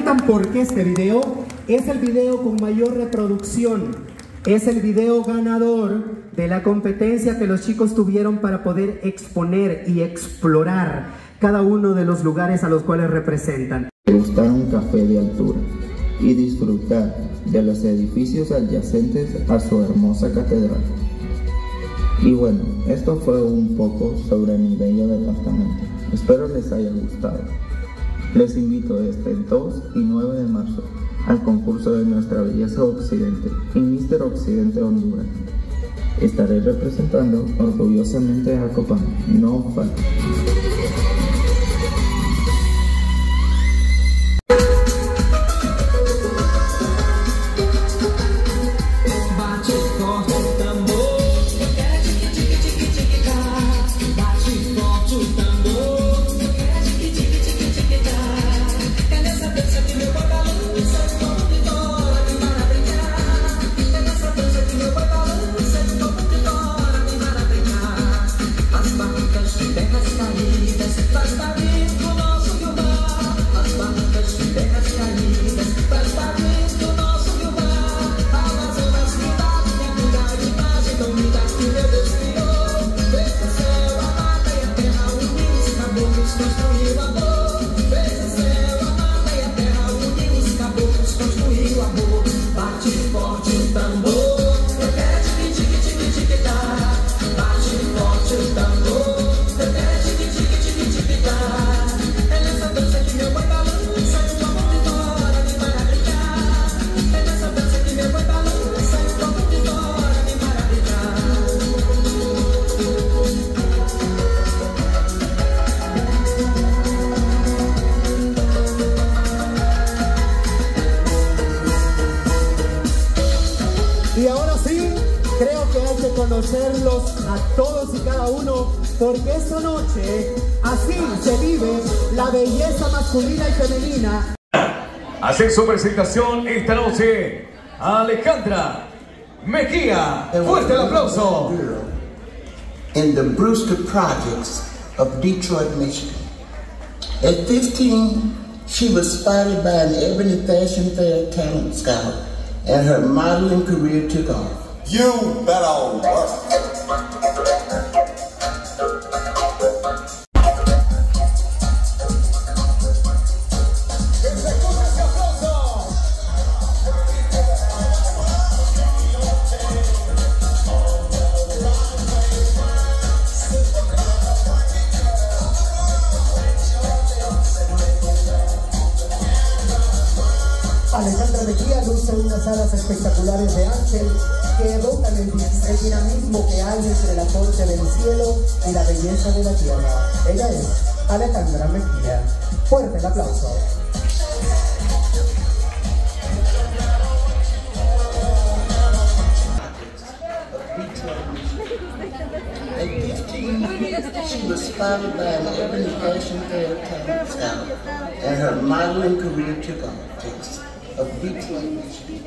preguntan por qué este video, es el video con mayor reproducción. Es el video ganador de la competencia que los chicos tuvieron para poder exponer y explorar cada uno de los lugares a los cuales representan. Degustar un café de altura y disfrutar de los edificios adyacentes a su hermosa catedral. Y bueno, esto fue un poco sobre mi bello departamento. Espero les haya gustado. Les invito este 2 y 9 de marzo al concurso de Nuestra Belleza Occidente y Mister Occidente Honduras. Estaré representando orgullosamente a Copán. No falta. Y ahora sí, creo que hay que conocerlos a todos y cada uno, porque esta noche así se vive la belleza masculina y femenina. Hace su presentación esta noche Alejandra Mejía. Fuerte el aplauso. In the Brewster Projects of Detroit, Michigan. At 15, she was spotted by an Ebony Fashion Fair talent scout, and her modeling career took off. You better work. Alejandra Mejía luce unas alas espectaculares de ángel que evocan el dinamismo que hay entre la corte del cielo y la belleza de la tierra. Ella es Alejandra Mejía. Fuerte el aplauso. At 15, she was spotted by an Ebony Fashion Fair talent scout, and her modeling career took off. Of Detroit, Michigan.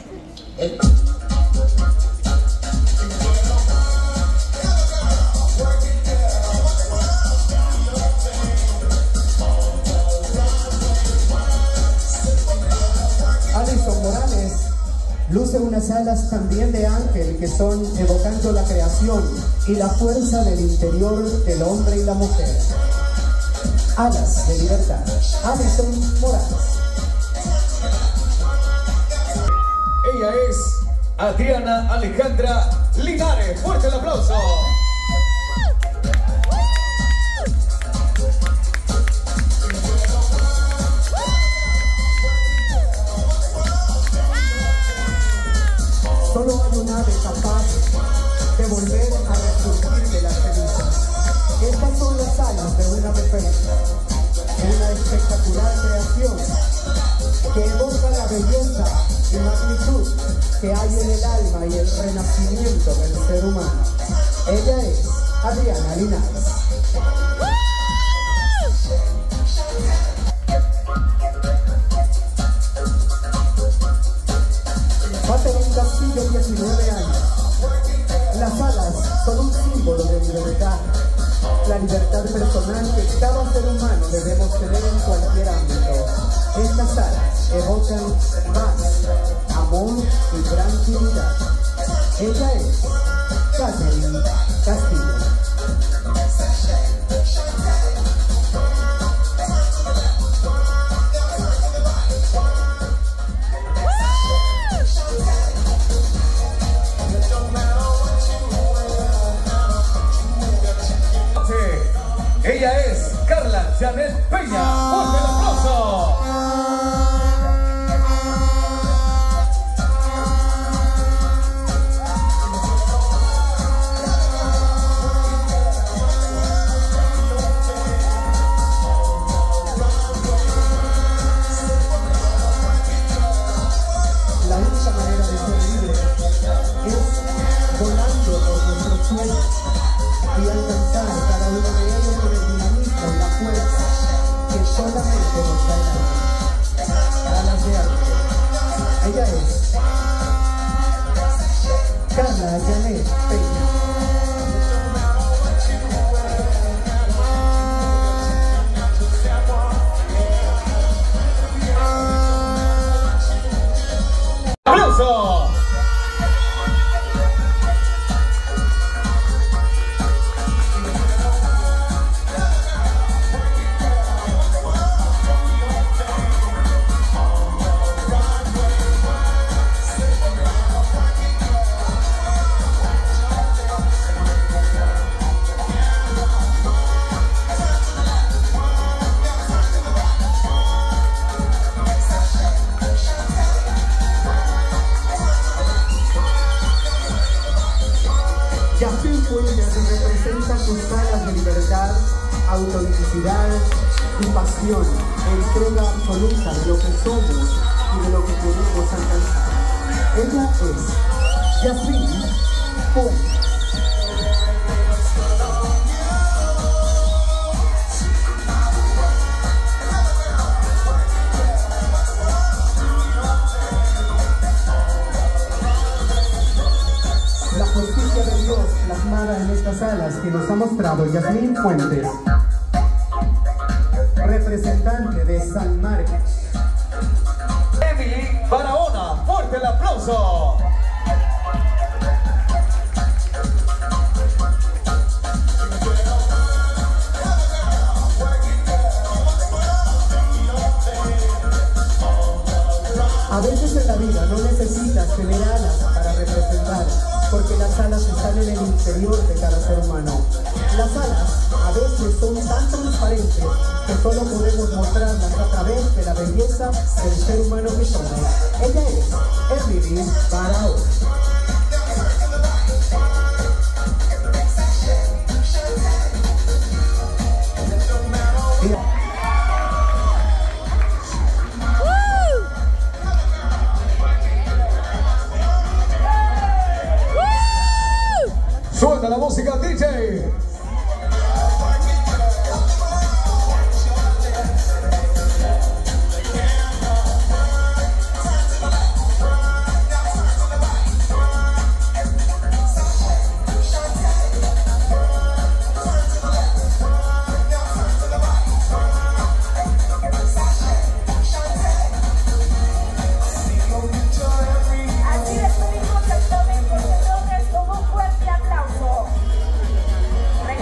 Alison Morales luce unas alas también de ángel que son evocando la creación y la fuerza del interior del hombre y la mujer. Alas de libertad. Alison Morales. Ella es Adriana Alejandra Linares. Fuerte el aplauso. Solo hay un ave capaz de volver a resurgir de las cenizas. Estas son las alas de una ave fénix, una espectacular creación que evoca la belleza y magnitud que hay en el alma y el renacimiento del ser humano. Ella es Adriana Linares. Catherine Castillo, 19 años. Las alas son un símbolo de libertad. La libertad personal que cada ser humano debemos tener en cualquier ámbito. Estas alas necesitan más amor y tranquilidad. Ella es Catherine Castillo. Ella es Carla Janet Peña. ¡Fuerte el aplauso! La única manera de ser libre es volando por nuestros sueños y alcanzar cada uno de ellos con el dinamismo y la fuerza que solamente nos da el arte. Alas de arte. Ella es Carla Janet Peña. ¡Aplauso! Yasmín Fuentes representa tus alas de libertad, autenticidad y pasión, entrega absoluta de lo que somos y de lo que queremos alcanzar. Ella es Yasmín Fuentes. La justicia de Dios plasmada en estas alas que nos ha mostrado Yasmín Fuentes, representante de San Marcos. Emily Barahona. ¡Fuerte el aplauso! A veces en la vida no necesitas tener alas para representar, porque las alas están en el interior de cada ser humano. Las alas a veces son tan transparentes que solo podemos mostrarlas a través de la belleza del ser humano que somos. Ella es Emily Barahona. Suelta la música, DJ. Así es, amigos, el domingo, señores, con un fuerte aplauso.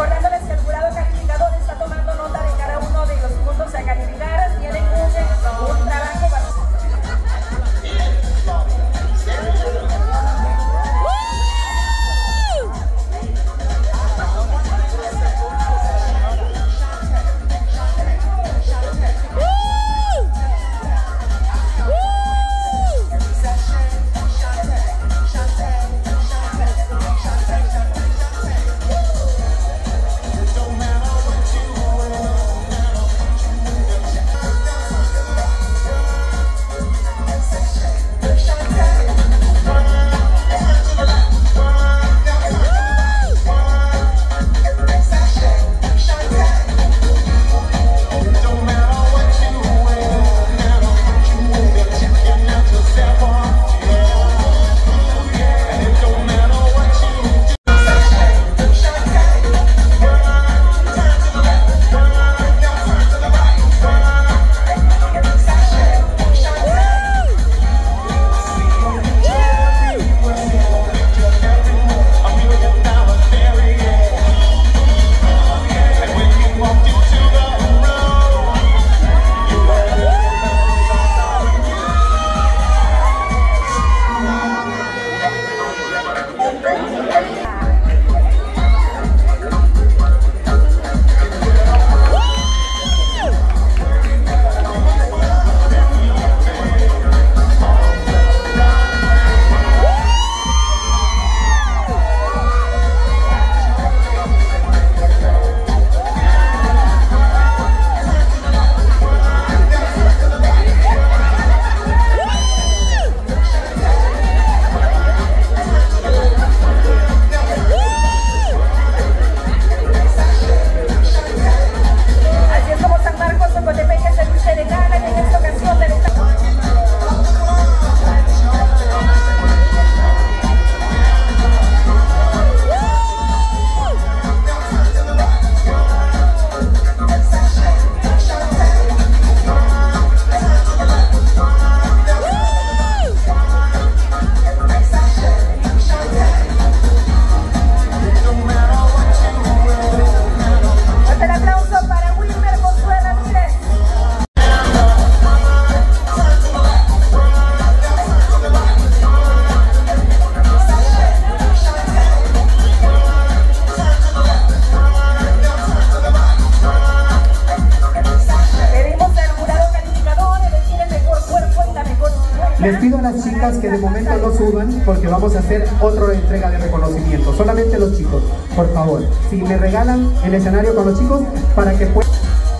Les pido a las chicas que de momento no suban porque vamos a hacer otra entrega de reconocimiento. Solamente los chicos, por favor. Si me regalan el escenario con los chicos para que puedan...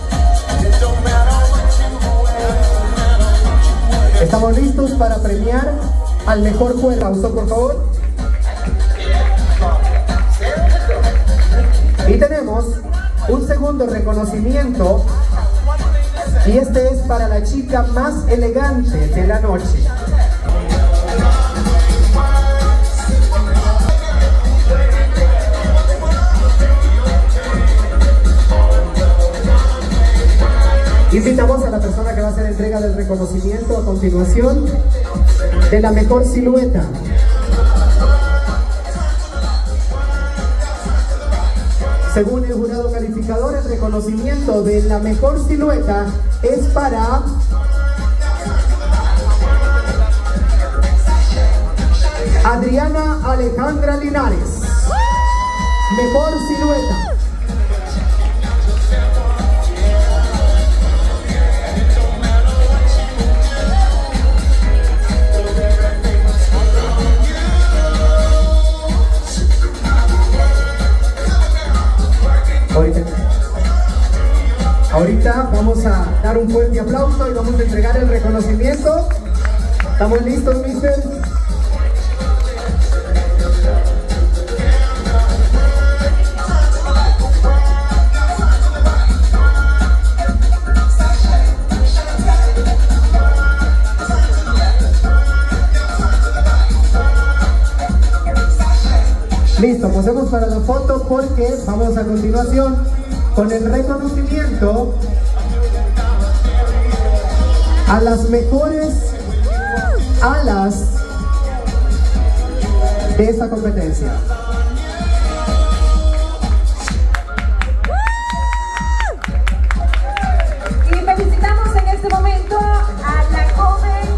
Estamos listos para premiar al mejor juez. Aplauso, por favor. Y tenemos un segundo reconocimiento. Y este es para la chica más elegante de la noche. Invitamos a la persona que va a hacer entrega del reconocimiento a continuación de la mejor silueta. Según el jurado calificador, el reconocimiento de la mejor silueta es para Adriana Alejandra Linares. Mejor silueta. Ahorita vamos a dar un fuerte aplauso y vamos a entregar el reconocimiento. ¿Estamos listos, mister? Listo, posemos para la foto porque vamos a continuación con el reconocimiento a las mejores alas de esta competencia. Y felicitamos en este momento a la joven.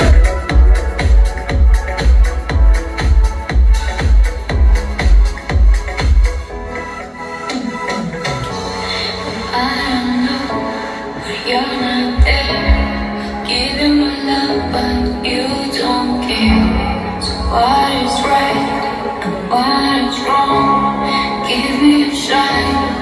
You're not there, giving my love, but you don't care. So what is right and what is wrong? Give me a shot.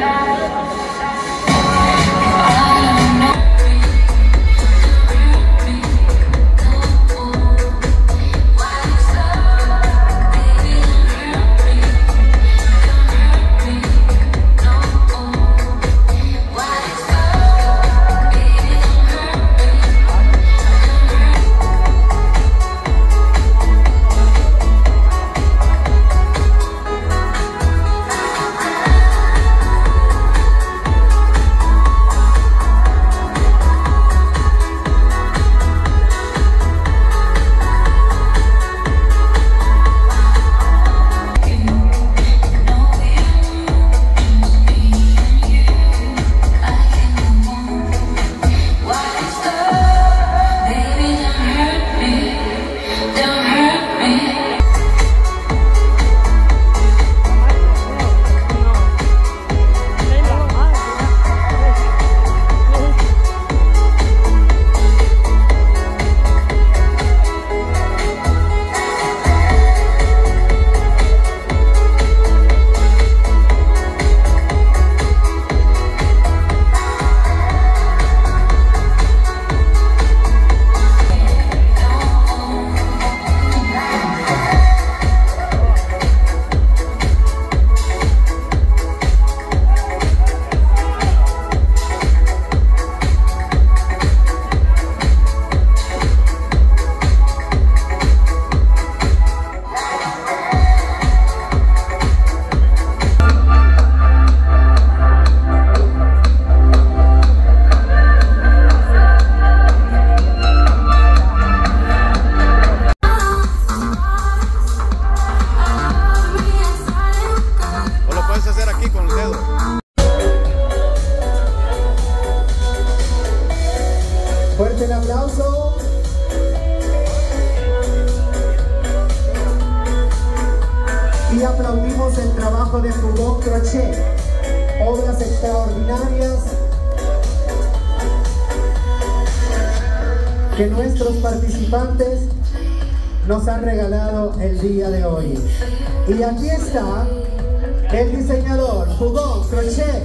Fuerte el aplauso. Y aplaudimos el trabajo de Fugón Crochet. Obras extraordinarias. que nuestros participantes nos han regalado el día de hoy. Y aquí está el diseñador Jugón Crochet.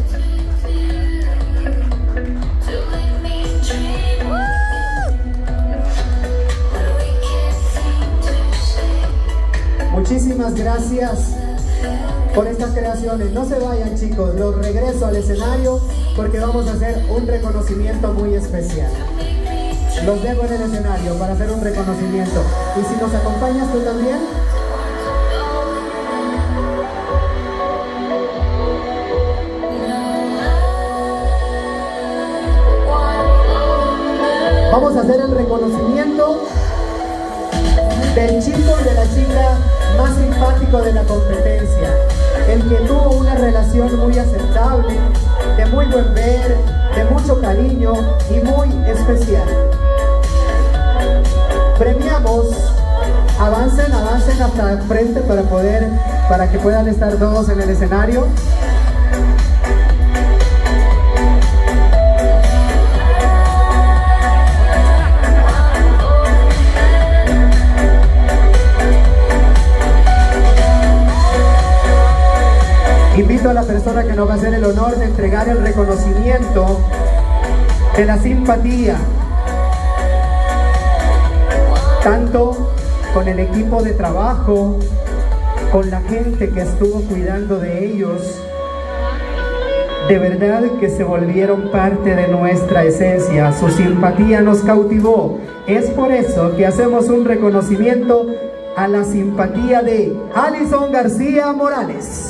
Muchísimas gracias por estas creaciones. No se vayan, chicos, los regreso al escenario porque vamos a hacer un reconocimiento muy especial. Los dejo en el escenario para hacer un reconocimiento. Y si nos acompañas tú también. Vamos a hacer el reconocimiento del chico y de la chica más simpático de la competencia, el que tuvo una relación muy aceptable, de muy buen ver, de mucho cariño y muy especial. Premiamos, avancen hasta el frente para que puedan estar todos en el escenario. Invito a la persona que nos va a hacer el honor de entregar el reconocimiento de la simpatía, tanto con el equipo de trabajo, con la gente que estuvo cuidando de ellos. De verdad que se volvieron parte de nuestra esencia, su simpatía nos cautivó. Es por eso que hacemos un reconocimiento a la simpatía de Alison García Morales.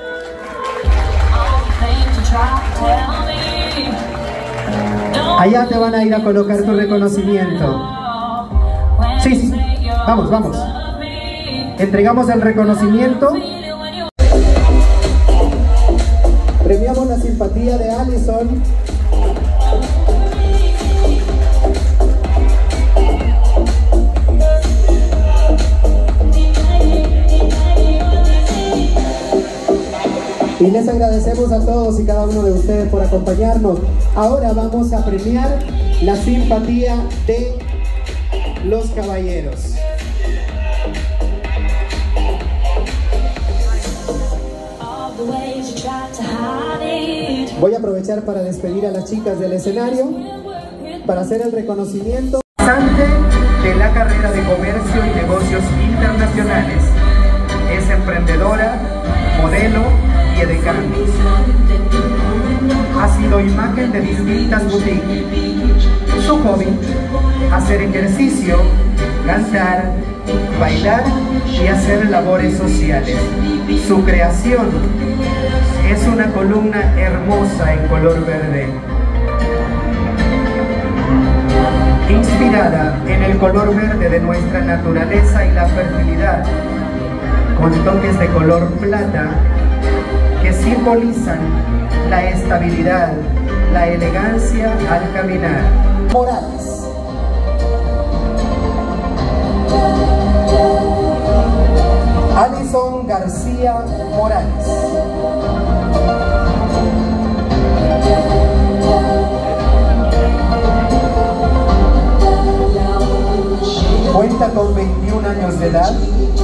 Allá te van a ir a colocar tu reconocimiento. Sí, vamos. Entregamos el reconocimiento. Premiamos la simpatía de Alison. Y les agradecemos a todos y cada uno de ustedes por acompañarnos. Ahora vamos a premiar la simpatía de los caballeros. Voy a aprovechar para despedir a las chicas del escenario para hacer el reconocimiento de la carrera de Comercio y Negocios Internacionales. Es emprendedora, modelo y edecán. Ha sido imagen de distintas boutiques. Su hobby, hacer ejercicio, cantar, bailar y hacer labores sociales. Su creación es una columna hermosa en color verde, inspirada en el color verde de nuestra naturaleza y la fertilidad, con toques de color plata que simbolizan la estabilidad, la elegancia al caminar. Morales. Alison García Morales. Cuenta con 21 años de edad.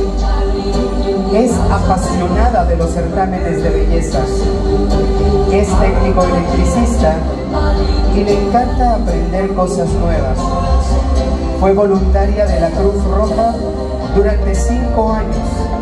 Es apasionada de los certámenes de belleza. Es técnico electricista y le encanta aprender cosas nuevas. Fue voluntaria de la Cruz Roja durante 5 años.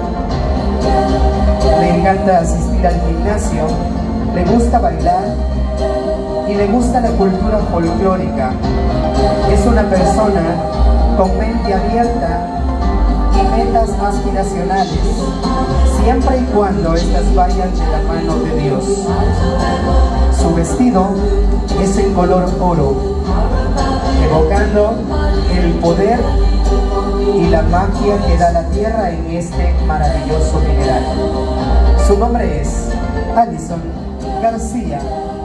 Le encanta asistir al gimnasio, le gusta bailar y le gusta la cultura folclórica. Es una persona con mente abierta y metas aspiracionales, siempre y cuando estas vayan de la mano de Dios. Su vestido es en color oro, evocando el poder y la magia que da la tierra en este maravilloso mineral. Su nombre es Alison García.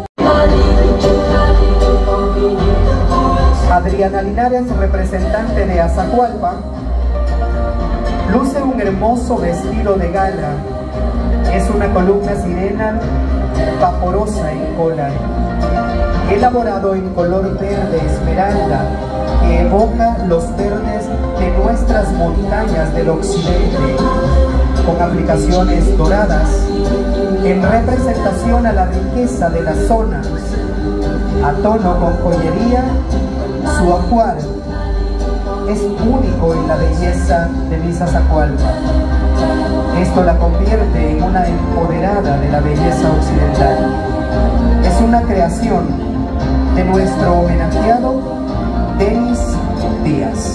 Adriana Linares, representante de Azacualpa, luce un hermoso vestido de gala. Es una columna sirena vaporosa en cola. elaborado en color verde esmeralda, que evoca los verdes de nuestras montañas del occidente, con aplicaciones doradas, en representación a la riqueza de la zona, a tono con joyería. Su ajuar es único en la belleza de Misazacualpa. Esto la convierte en una empoderada de la belleza occidental. Es una creación de nuestro homenajeado Denis Díaz.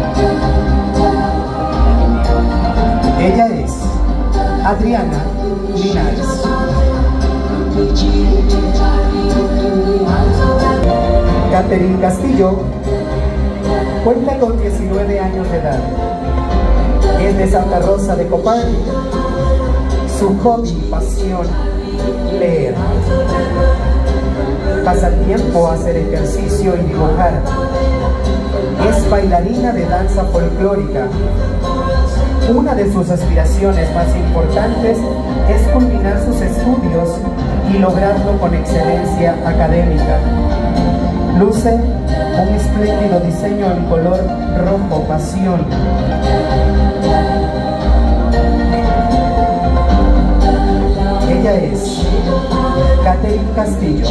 Ella es Adriana Linares. Catherine Castillo cuenta con 19 años de edad. Es de Santa Rosa de Copán. Su hobby y pasión, leer. Pasa el tiempo a hacer ejercicio y dibujar. Es bailarina de danza folclórica. Una de sus aspiraciones más importantes es culminar sus estudios y lograrlo con excelencia académica. Luce un espléndido diseño en color rojo pasión. Ella es Catherine Castillo.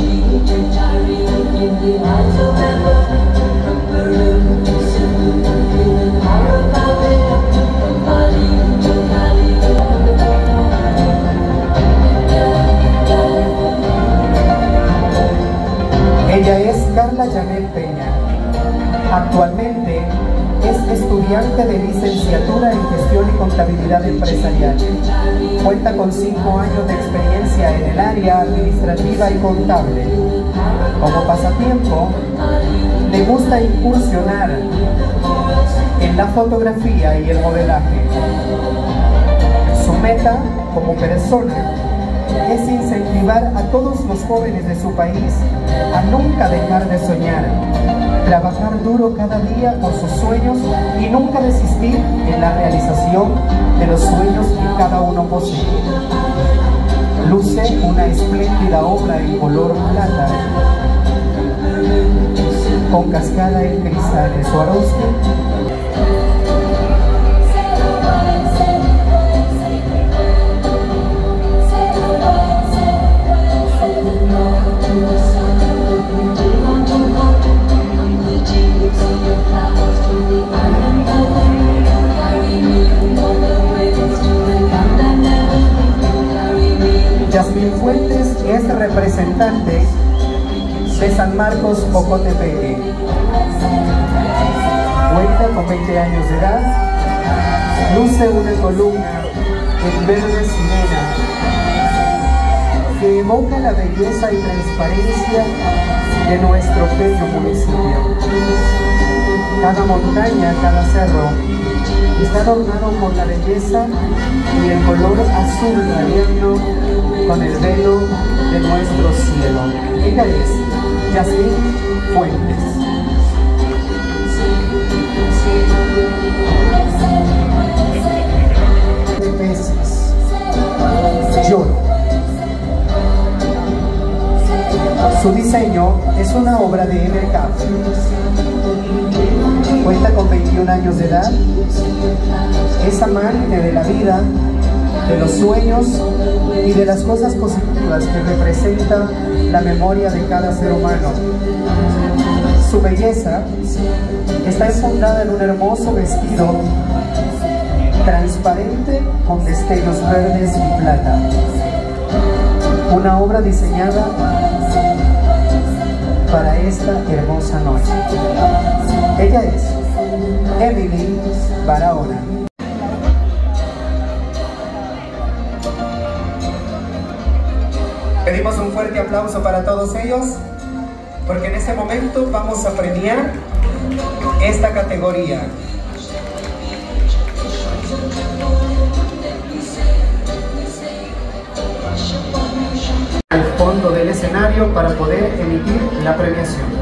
Ella es Carla Janet Peña. Actualmente es estudiante de licenciatura en Gestión y Contabilidad Empresarial. Cuenta con 5 años de experiencia en el área administrativa y contable. Como pasatiempo, le gusta incursionar en la fotografía y el modelaje. Su meta como persona es incentivar a todos los jóvenes de su país a nunca dejar de soñar, trabajar duro cada día por sus sueños y nunca desistir en la realización de los sueños que cada uno posee. Luce una espléndida obra en color plata, con cascada en cristales Swarovski. Yasmín Fuentes es representante de San Marcos Ocotepeque. Cuenta con 20 años de edad, luce una columna en verde sirena que evoca la belleza y transparencia de nuestro bello municipio. Cada montaña, cada cerro está adornado por la belleza y el color azul radiando con el velo de nuestro cielo. Ella es Yasmín Fuentes. De peces, lloro. Su diseño es una obra de MK. Cuenta con 21 años de edad. Es amante de la vida, de los sueños y de las cosas positivas que representa la memoria de cada ser humano. Su belleza está enfundada en un hermoso vestido transparente con destellos verdes y plata. Una obra diseñada para esta hermosa noche. Ella es Emily Barahona. Pedimos un fuerte aplauso para todos ellos, porque en este momento vamos a premiar esta categoría. Al fondo del escenario para poder emitir la premiación.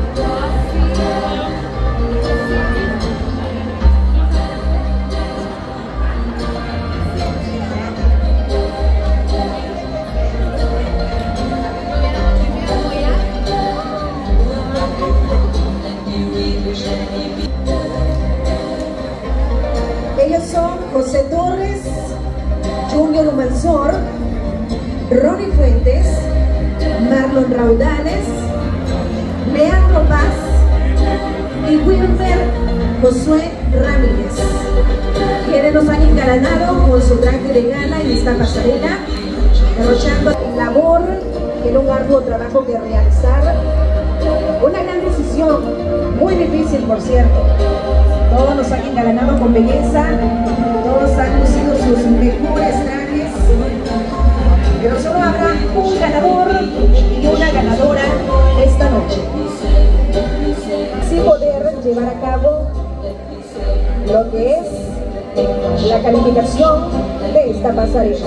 son José Torres, Junior Humansor, Ronnie Fuentes, Marlon Raudales, Leandro Paz y Wilmer Josué Ramírez, quienes nos han engalanado con su traje de gala en esta pasarela, derrochando labor, en un arduo trabajo que realizar, una gran decisión, muy difícil por cierto. Todos nos han engalanado con belleza, todos han lucido sus mejores trajes, pero solo habrá un ganador y una ganadora esta noche. Así poder llevar a cabo lo que es la calificación de esta pasarela.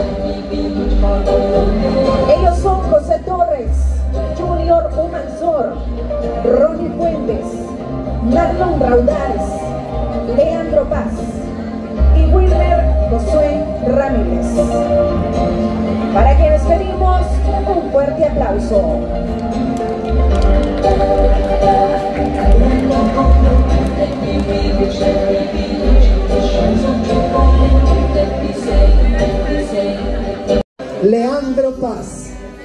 Ellos son José Torres, Junior Humansor, Ronnie Fuentes, Marlon Raudales, Leandro Paz y Wilmer Josué Ramírez, para quienes pedimos un fuerte aplauso. Leandro Paz.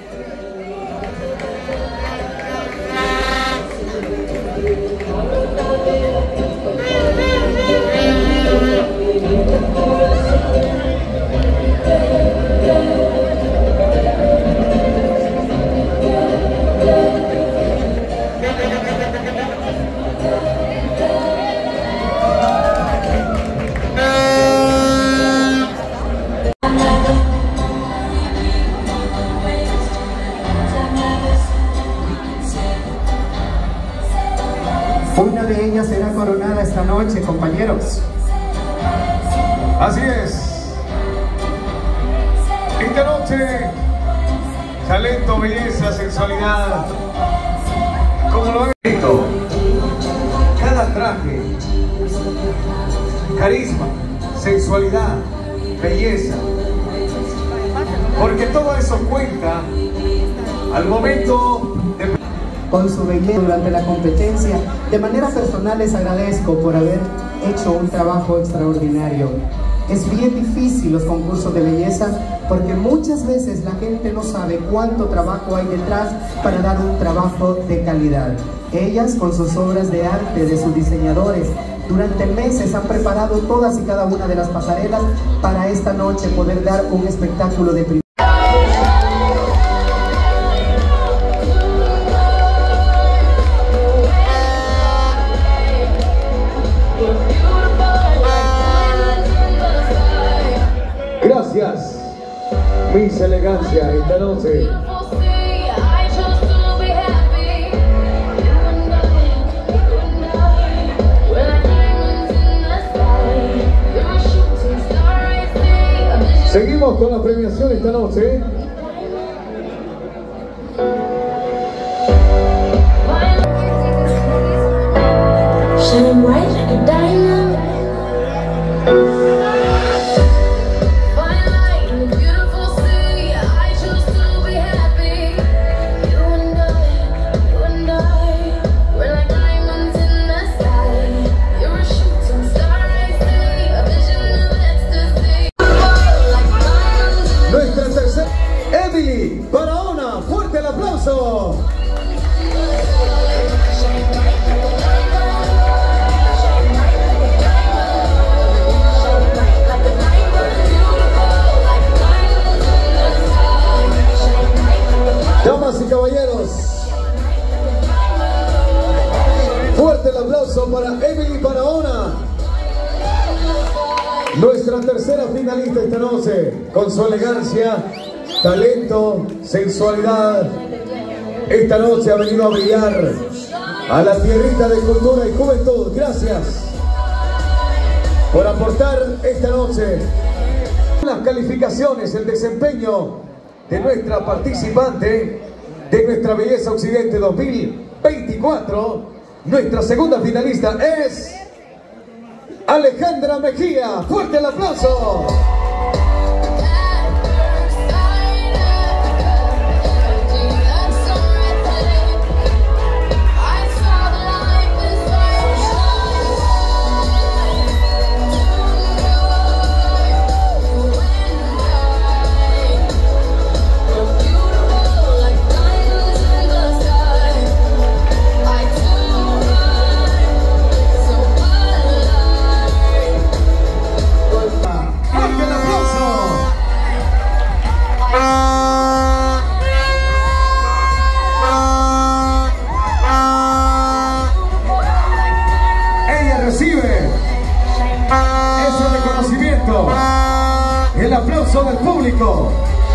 Una de ellas será coronada esta noche, compañeros. Así es. Esta noche, talento, belleza, sensualidad. Como lo he visto, cada traje, carisma, sensualidad, belleza. Porque todo eso cuenta al momento de... Con su belleza durante la competencia. De manera personal les agradezco por haber hecho un trabajo extraordinario. Es bien difícil los concursos de belleza porque muchas veces la gente no sabe cuánto trabajo hay detrás para dar un trabajo de calidad. Ellas, con sus obras de arte, de sus diseñadores, durante meses han preparado todas y cada una de las pasarelas para esta noche poder dar un espectáculo de primera. Gracias, Miss Elegancia, esta noche. Seguimos con la premiación esta noche. Shine bright like a diamond. Emily Barahona, fuerte el aplauso. Damas y caballeros, fuerte el aplauso para Emily Barahona, nuestra tercera finalista esta noche, con su elegancia, talento, sensualidad. Esta noche ha venido a brillar a la tierrita de cultura y juventud. Gracias por aportar esta noche. Las calificaciones, el desempeño de nuestra participante de Nuestra Belleza Occidente 2024. Nuestra segunda finalista es Alejandra Mejía. ¡Fuerte el aplauso! el aplauso del público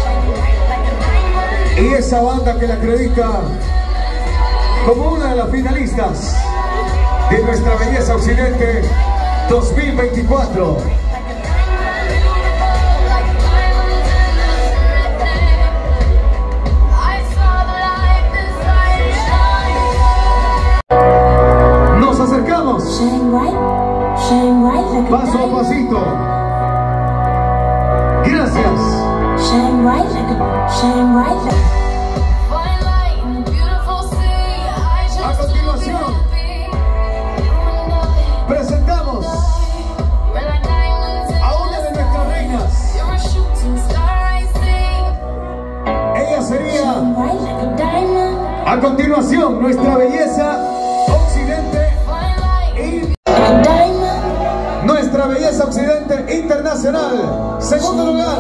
y esa banda que la acredita como una de las finalistas de Nuestra Belleza Occidente 2024. Nos acercamos paso a pasito. Gracias. A continuación presentamos a una de nuestras reinas. Ella sería a continuación Nuestra Belleza Occidente y Nuestra Belleza Occidente Internacional. Segundo lugar,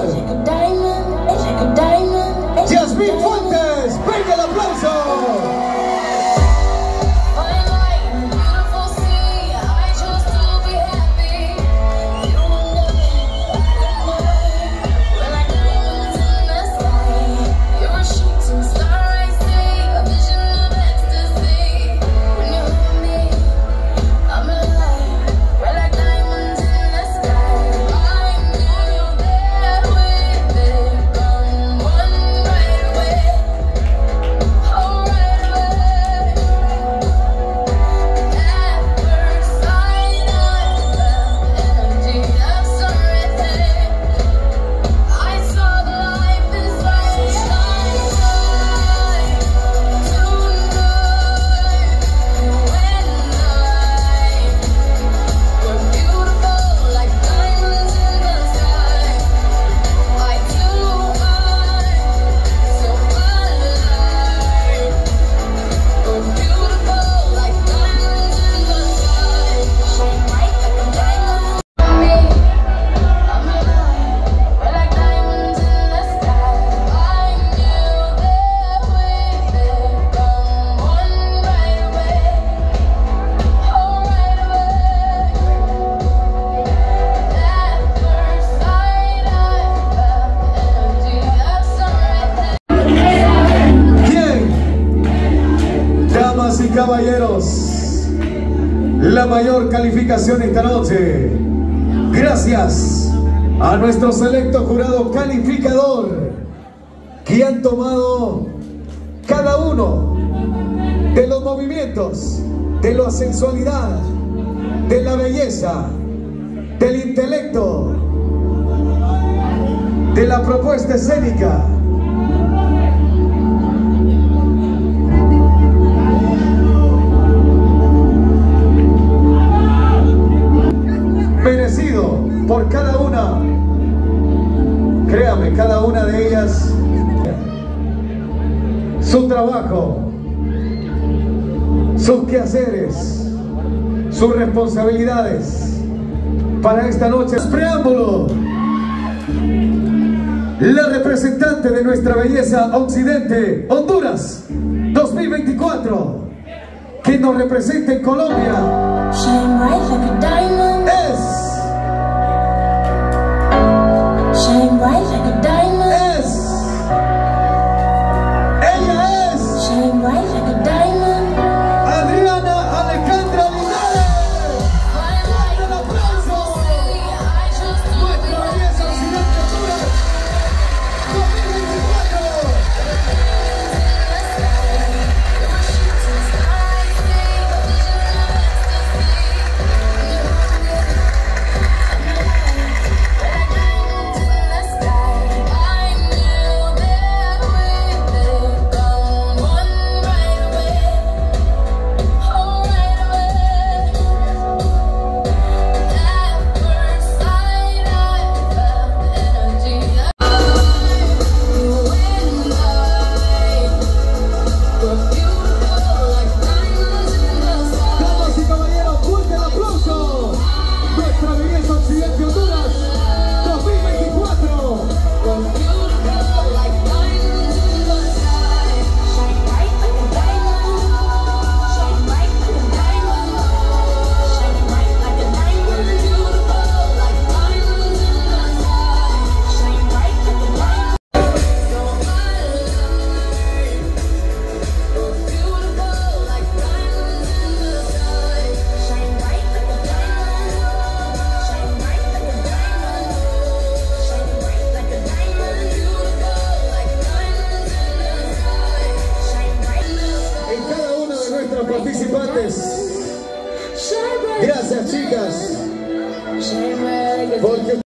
Yasmín Fuentes. ¡Venga el aplauso! Caballeros, la mayor calificación esta noche, gracias a nuestro selecto jurado calificador, que han tomado cada uno de los movimientos, de la sensualidad, de la belleza, del intelecto, de la propuesta escénica. Merecido por cada una, créame, cada una de ellas, su trabajo, sus quehaceres, sus responsabilidades para esta noche. Preámbulo, la representante de Nuestra Belleza Occidente, Honduras 2024, que nos representa en Colombia, es Adriana Alejandra Linares. ¡Un aplauso! Nuestra Belleza Occidente Honduras 2024. fuertes. Gracias, chicas. Porque